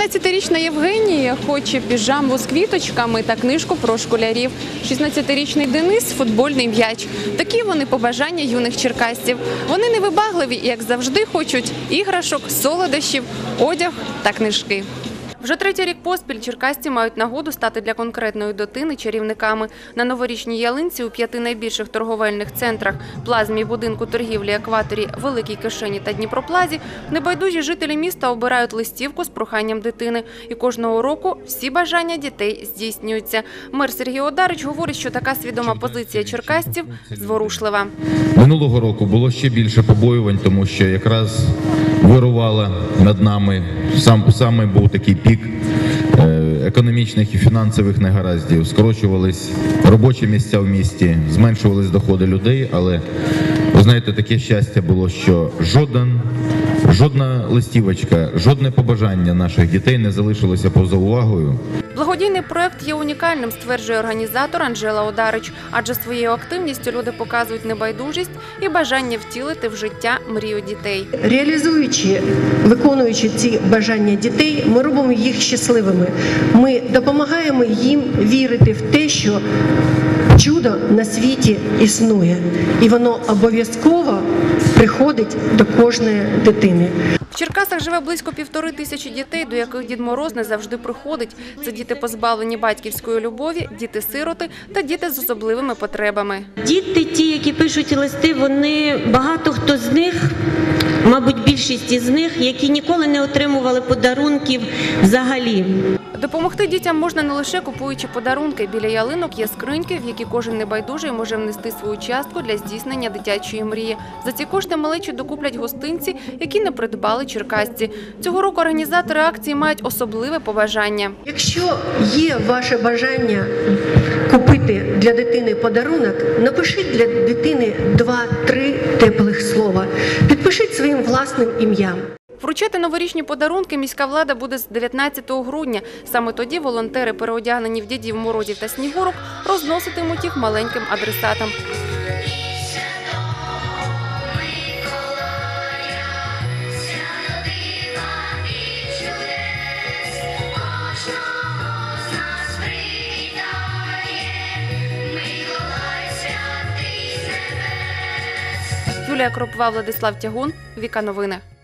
15-річна Євгенія хоче піжаму з квіточками та книжку про школярів. 16-річний Денис – футбольний м'яч. Такі вони побажання юних черкасців. Вони невибагливі і, як завжди, хочуть іграшок, солодощів, одяг та книжки. Вже третій рік поспіль черкасці мають нагоду стати для конкретної дитини чарівниками. На новорічній ялинці у 5 найбільших торговельних центрах – Плазмі, будинку торгівлі «Екваторі», Великій Кишені та Дніпроплазі – небайдужі жителі міста обирають листівку з проханням дитини. І кожного року всі бажання дітей здійснюються. Мер Сергій Одарич говорить, що така свідома позиція черкасців зворушлива. Минулого року було ще більше побоювань, тому що якраз вирувала над нами, саме був такий пік економічних і фінансових негараздів. Скорочувались робочі місця в місті, зменшувались доходи людей, але, ви знаєте, таке щастя було, що жодна листівочка, жодне побажання наших дітей не залишилося поза увагою. Благодійний проект є унікальним, стверджує організатор Анжела Одарич, адже своєю активністю люди показують небайдужість і бажання втілити в життя мрію дітей. Реалізуючи, виконуючи ці бажання дітей, ми робимо їх щасливими. Ми допомагаємо їм вірити в те, що чудо на світі існує, і воно обов'язково приходить до кожної дитини. В Черкасах живе близько 1500 дітей, до яких Дід Мороз не завжди приходить. Це діти, позбавлені батьківської любові, діти-сироти та діти з особливими потребами. Діти, ті, які пишуть листи, вони, багато хто з них, мабуть, більшість із них, які ніколи не отримували подарунків взагалі. Допомогти дітям можна не лише купуючи подарунки. Біля ялинок є скриньки, в які кожен небайдужий може внести свою частку для здійснення дитячої мрії. За ці кошти малечі докуплять гостинці, які не придбали черкасці. Цього року організатори акції мають особливе побажання. Якщо є ваше бажання купити для дитини подарунок, напишіть для дитини 2-3 теплих слова. Підпишіть своїм власним ім'ям. Вручати новорічні подарунки міська влада буде з 19 грудня. Саме тоді волонтери, переодягнені в Дідів Морозів та Снігурок, розноситимуть їх маленьким адресатам. Юлія Кропова, Владислав Тягун, Віка Новини.